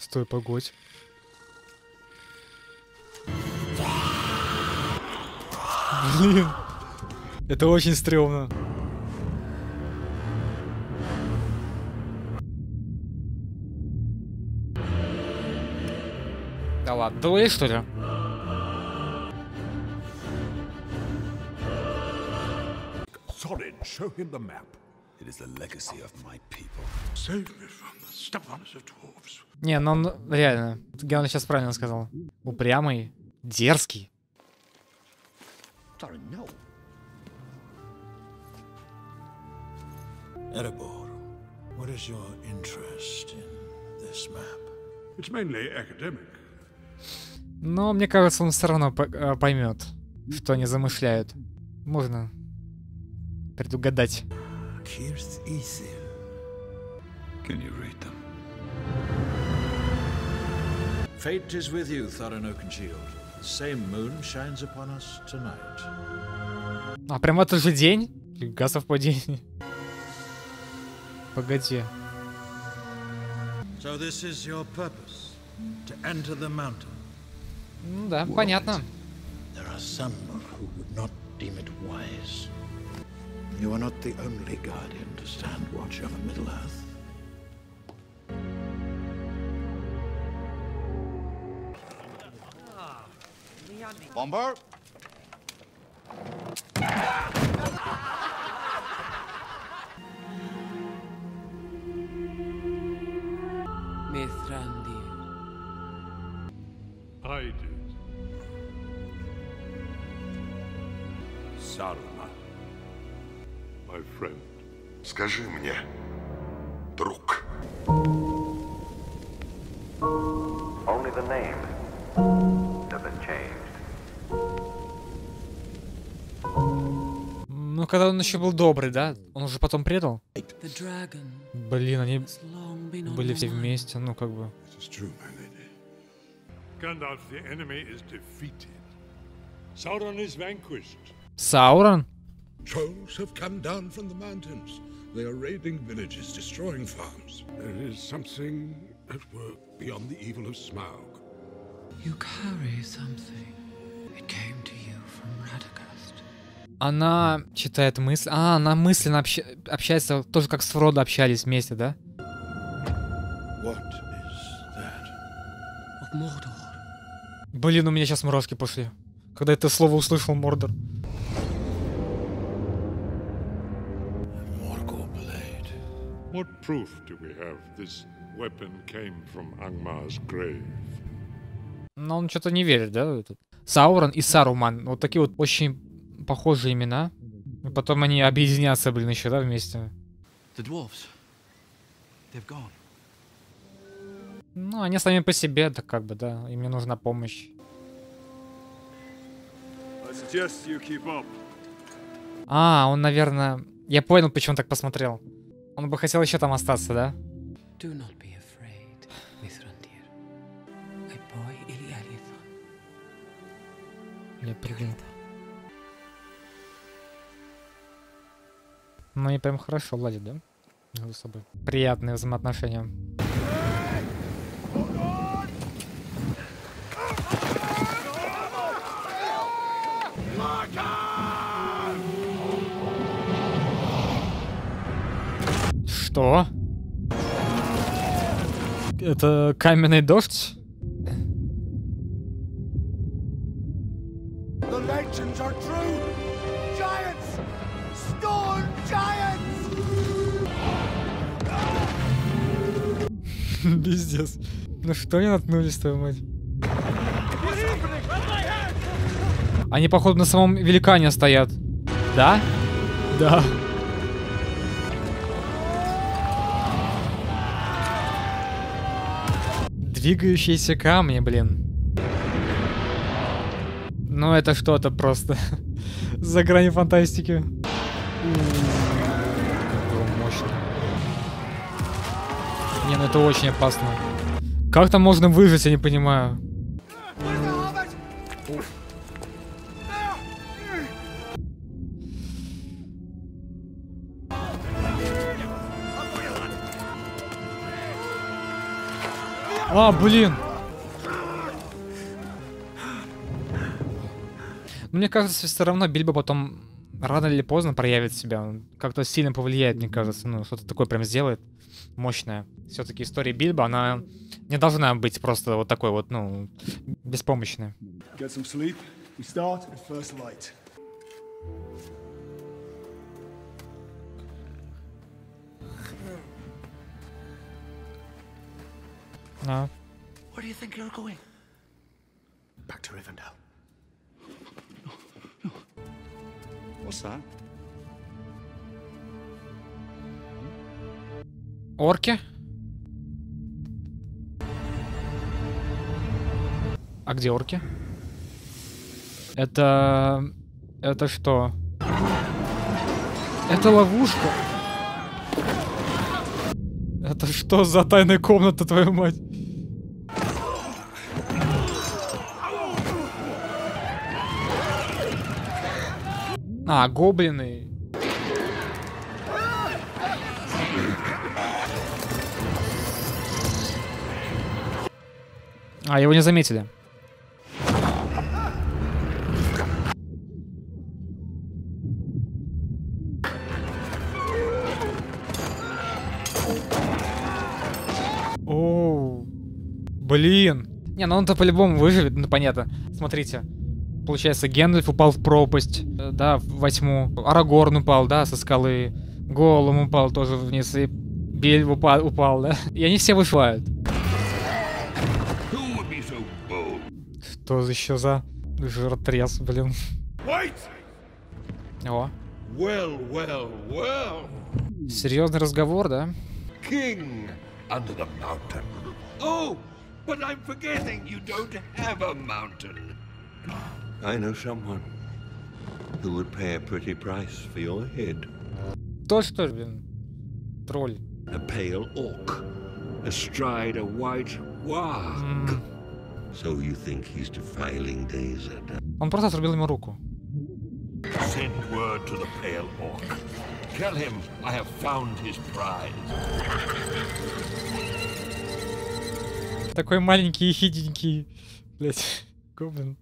Стой, погодь. Блин. Это очень стрёмно. Да ладно, дуэль, что ли? Solid, show him the map. It is the legacy of my people. Save me from the stubbornness of dwarves. Не, ну он реально. Геон сейчас правильно сказал. Упрямый, дерзкий. Sorry, no. Erebor, what is your interest in this map? It's mainly academic. Но мне кажется, он все равно поймет, что они замышляют. Можно предугадать. Kirth Ithil. Can you read them? Fate is with you, Thorin Oakenshield. The same moon shines upon us tonight. А прямо тот же день? Фига совпадение. Погоди. So this is your purpose, to enter the mountain. Ну да, понятно. There are some who would not deem it wise. You are not the only guardian to stand watch over Middle-earth. Bomber! Mithrandir. I did. Saruman, my friend. Скажи мне, друг. Only the names have been changed. Ну, когда он еще был добрый, да? Он уже потом предал? The dragon Блин, они has long been on были my все mind. вместе, ну как бы. It is true, my lady. Gandalf, the enemy is defeated. Sauron is vanquished. Саурон? Trolls have come down from the mountains. They are raiding villages, destroying farms. There is something at work beyond the evil of Smaug. You carry something. It came to you from Radagast. Она читает мысли. А, она мысленно общается, тоже как с Фродо общались вместе, да? What is that? Of Mordor. Блин, у меня сейчас мурашки пошли. Когда это слово услышал, Мордор. Morgul blade. What proof do we have this weapon came from Angmar's grave? Но он что-то не верит, да? в этот? Саурон и Саруман. Вот такие вот очень похожие имена. И потом они объединятся, блин, еще, да, вместе. The dwarves. They've gone. Ну, они сами по себе, да, как бы, да. Им не нужна помощь. I suggest you keep up. А, он, наверное... Я понял, почему он так посмотрел. Он бы хотел еще там остаться, да? Do not be afraid, Mithrandir. I boy Ili Aliathon. Я приду. Ну, они прям хорошо ладят, да? Между собой. Приятные взаимоотношения. Что? Это каменный дождь? The legends are true! Giants! Storm giants! Пиздец. Ну что они наткнулись, твою мать? Они, походу, на самом великане стоят. Да? Да. Двигающиеся камни, блин. Ну это что-то просто. За гранью фантастики. Мощно. Не, ну это очень опасно. Как там можно выжить, я не понимаю. А, блин. Мне кажется, все равно Бильбо потом рано или поздно проявит себя. Он как-то сильно повлияет, мне кажется. Ну, что-то такое прям сделает мощное. Все-таки история Бильбо, она не должна быть просто вот такой вот, ну, беспомощной. Get some sleep. We start at first light. А. Where do you think you're going? Back to Rivendell. What's that? Орки? А где орки? Это что? Это ловушка? Это что за тайная комната, твою мать? А, гоблины. А, его не заметили. Оу. Блин. Не, ну он-то по-любому выживет, ну понятно. Смотрите. Получается, Гендальф упал в пропасть, да, в 8-му. Арагорн упал, да, со скалы. Голлум упал тоже вниз, и Бильбо упал, да. И они все выживают. Что еще за жиртрес, блин. О. Серьезный разговор, да? King under the mountain. Oh, but I'm forgetting you don't have a mountain. I know someone who would pay a pretty price for your head. То что ли, блин? Тролль. A pale orc, astride a white warg. So you think he's defiling Dazed? Он просто отрубил ему руку. Send word to the pale orc. Tell him I have found his prize. Такой маленький и хиденький, блять, гоблин.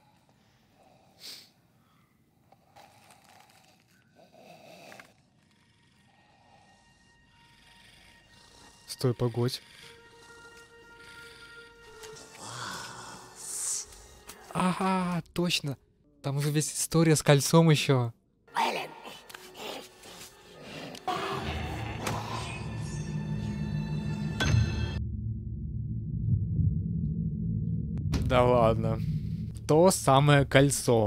Стой, погодь. Ага, точно. Там уже весь история с кольцом еще. Да ладно. То самое кольцо.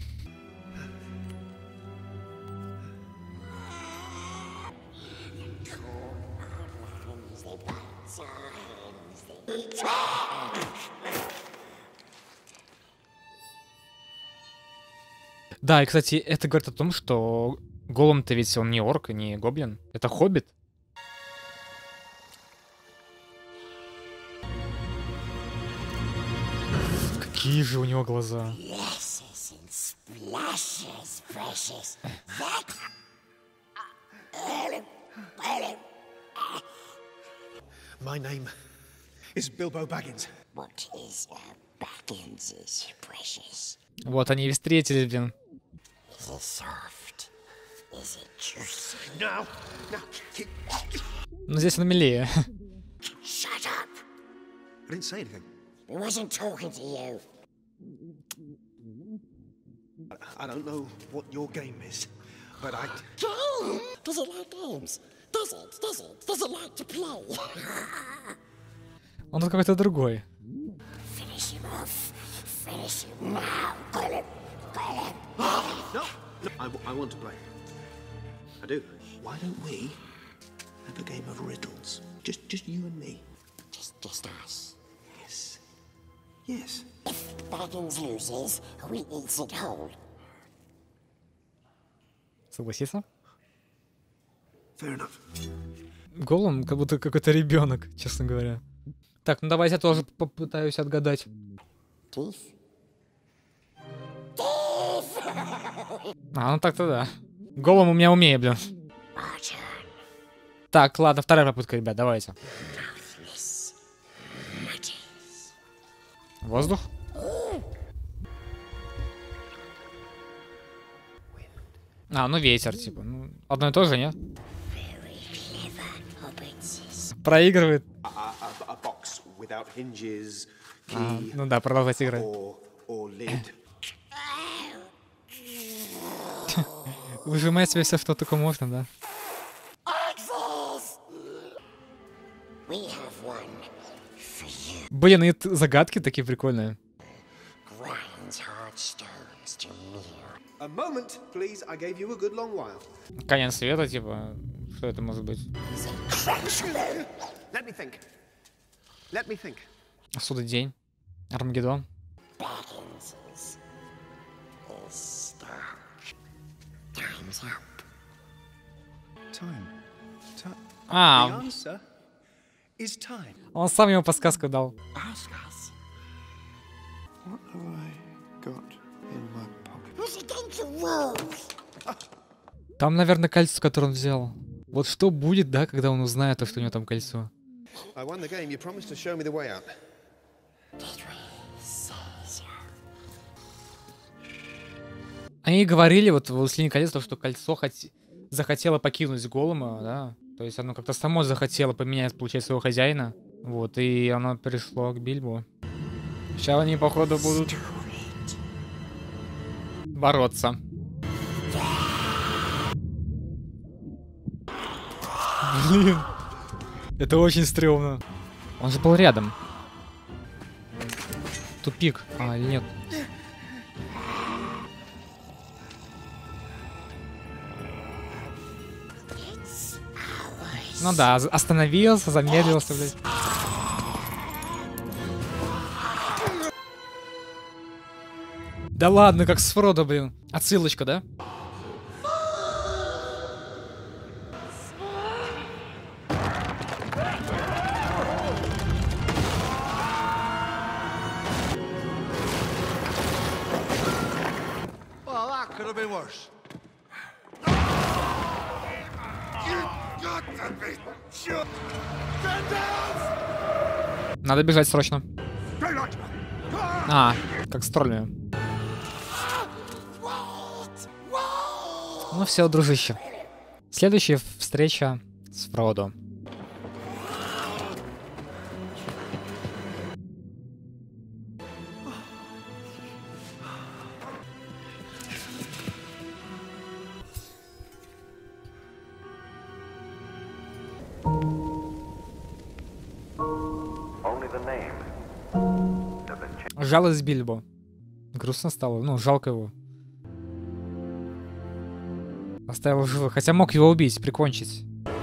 Да, и, кстати, это говорит о том, что Голлум-то ведь он не орк, не гоблин. Это хоббит. Какие же у него глаза. My name is Bilbo Baggins. What is Baggins is precious. Вот они и встретились, блин. Is it soft? Is it juicy? No, no. Ну здесь он милее. Shut up! I didn't say anything. I wasn't talking to you. I don't know what your game is, but I... Game? Does it like games? Does it like to play? Он тут какой-то другой. Finish him off. Finish him now. No, I want to play. I do. Why don't we have a game of riddles? Just you and me. Just us. Yes. Yes. If Baggins loses, we eat it whole. Согласится? Fair enough. Голлум как будто какой-то ребенок, честно говоря. Так, ну давайте я тоже попытаюсь отгадать. Teeth? А, ну так-то да. Голлум у меня умеет, блин. Так, ладно, вторая попытка, ребят, давайте. Воздух? А, ну ветер, типа. Ну, одно и то же, нет? Проигрывает. А, ну да, продолжать играть. Выжимать себе все, что только можно, да. Блин, и загадки такие прикольные. Конец света, типа, что это может быть? Судный день. Армагеддон. А, он сам ему подсказку дал. Там, наверное, кольцо, которое он взял. Вот что будет, да, когда он узнает, что у него там кольцо. Они говорили, вот в «Властелине колец», что кольцо захотело покинуть Голлума, да. То есть оно как-то само захотело поменять, получается, своего хозяина. Вот, и оно перешло к Бильбо. Сейчас они, походу, будут бороться. Блин. Это очень стрёмно. Он же был рядом. Тупик. А, или нет? Ну да, остановился, замедлился, блядь. Да ладно, как с Фродо, блин. Отсылочка, да? Надо бежать срочно. А, как с троллями. Ну все, дружище. Следующая встреча с Фродо. Жалость Бильбо. Грустно стало. Ну, жалко его. Оставил в живых. Хотя мог его убить, прикончить.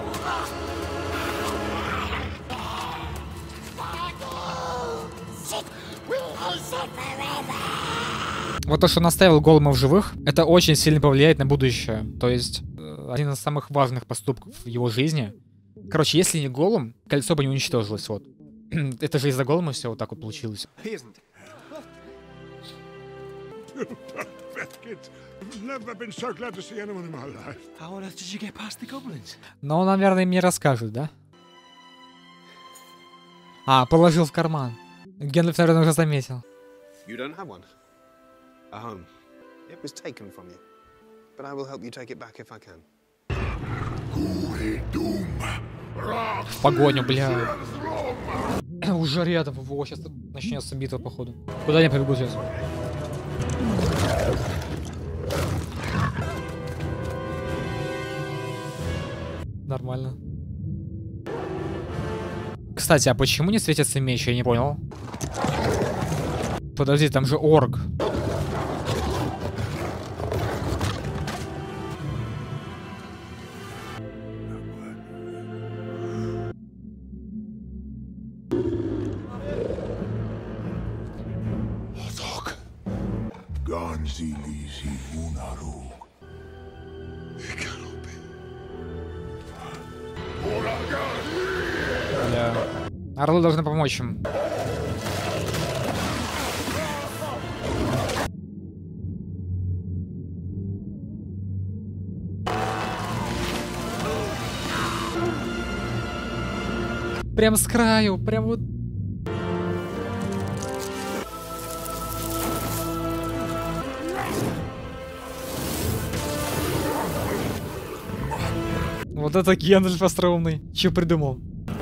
Вот то, что он оставил Голлума в живых, это очень сильно повлияет на будущее. То есть, один из самых важных поступков в его жизни. Короче, если не Голлум, кольцо бы не уничтожилось, вот. Это же из-за Голлума все вот так вот получилось. Но он, наверное, мне расскажет, да? А, положил в карман. Гэндальф, наверное, уже заметил. В погоню, бля. Уже рядом. Во, сейчас начнется битва, походу. Куда они побегут сейчас? Нормально. Кстати, а почему не светится меч? Я не понял. Подожди, там же орк. Бля. Орлы должны помочь им. Прям с краю, прям вот. Вот это Гендальф остроумный. Че придумал?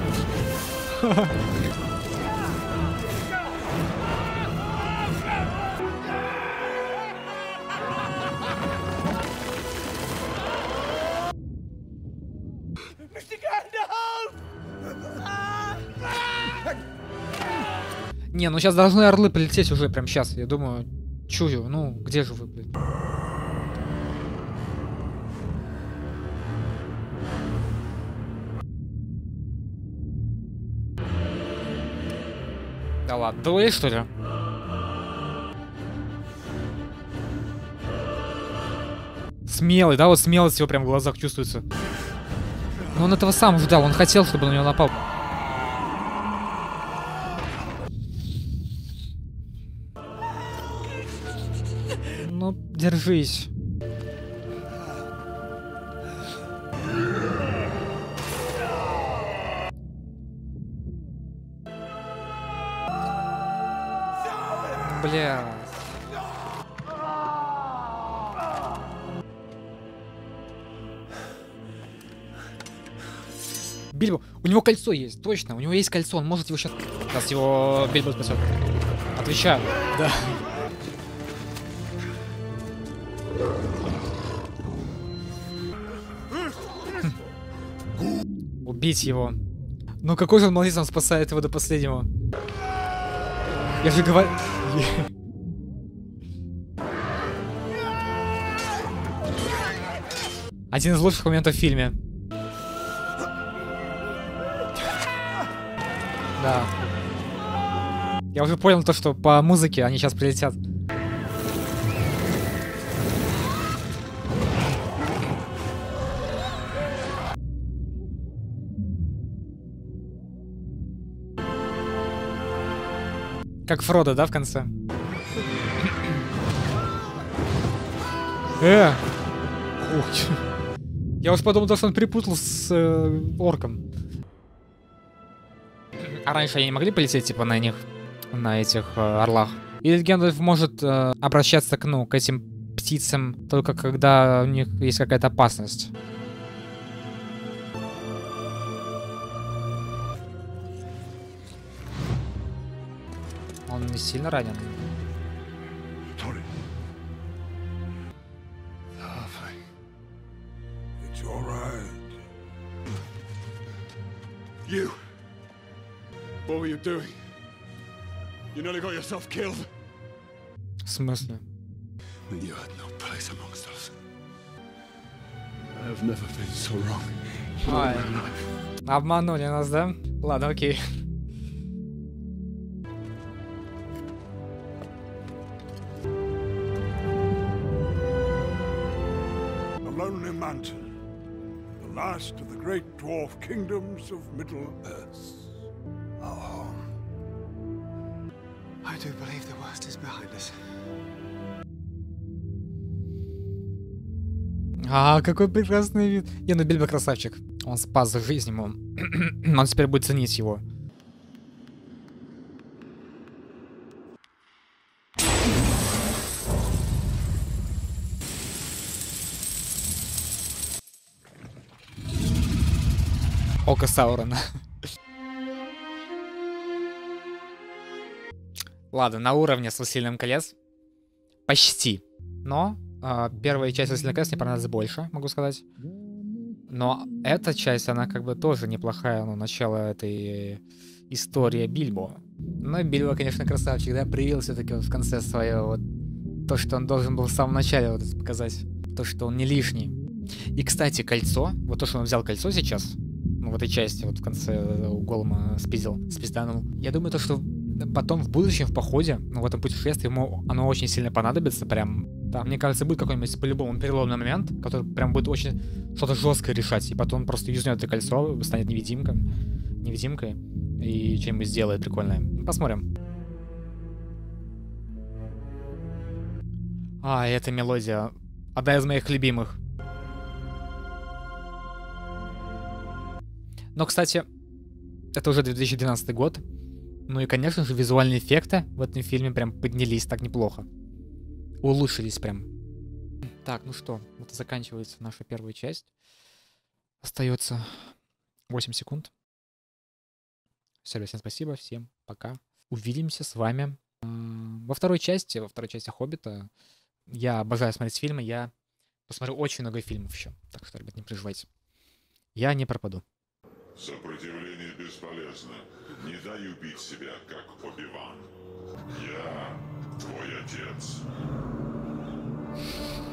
Не, ну сейчас должны орлы прилететь уже прям сейчас. Я думаю, чую. Ну, где же вы, блин? Да ладно, дуэль, что ли? Смелый, да, вот смелость его прям в глазах чувствуется. Но он этого сам ждал, он хотел, чтобы на него напал. Ну, держись. Бля. Бильбо, у него кольцо есть, точно, у него есть кольцо, он может его сейчас... Сейчас его Бильбо спасет. Отвечаю, да. Убить его. Ну какой же он молодец, он спасает его до последнего. Я же говорю... Один из лучших моментов в фильме. Да. Я уже понял то, что по музыке они сейчас прилетят. Как Фродо, да, в конце? Ух, я уж подумал, что он перепутал с орком. А раньше они не могли полететь, типа, на них, на этих орлах? Или Гэндальф может обращаться к, ну, к этим птицам только когда у них есть какая-то опасность? Он не сильно ранен? You! What were you doing? You nearly got yourself killed. В смысле? You had no place amongst us. I have never been so wrong. Ай. Обманули нас, да? Ладно, окей. The Lonely Mountain, the last of the great dwarf kingdoms of Middle-earth. Our home. I do believe the worst is behind us. А, какой прекрасный вид. Не, ну Бильбо красавчик. Он спас жизнь ему. Он теперь будет ценить его. Око Саурона. Ладно, на уровне с Властелином колец. Почти. Но первая часть Властелина колец мне понравилась больше, могу сказать. Но эта часть, она как бы тоже неплохая, ну, начало этой истории Бильбо. Но Бильбо, конечно, красавчик, да, проявил все-таки вот в конце свое вот то, что он должен был в самом начале вот показать. То, что он не лишний. И, кстати, кольцо, вот то, что он взял кольцо сейчас, ну, в этой части, вот в конце у Голлума спизданул. Я думаю, то, что потом в будущем, в походе, ну, в этом путешествии ему оно очень сильно понадобится, прям. Да, мне кажется, будет какой-нибудь по-любому переломный момент, который прям будет очень что-то жесткое решать, и потом он просто юзнет это кольцо, станет невидимкой, и что-нибудь сделает прикольное. Посмотрим. А, эта мелодия. Одна из моих любимых. Но, кстати, это уже 2012 год. Ну и, конечно же, визуальные эффекты в этом фильме прям поднялись так неплохо. Улучшились прям. Так, ну что, вот и заканчивается наша первая часть. Остается 8 секунд. Все, всем спасибо, всем пока. Увидимся с вами во второй части «Хоббита». Я обожаю смотреть фильмы, я посмотрю очень много фильмов еще. Так что, ребят, не переживайте. Я не пропаду. Сопротивление бесполезно. Не дай убить себя, как Оби-Ван. Я твой отец.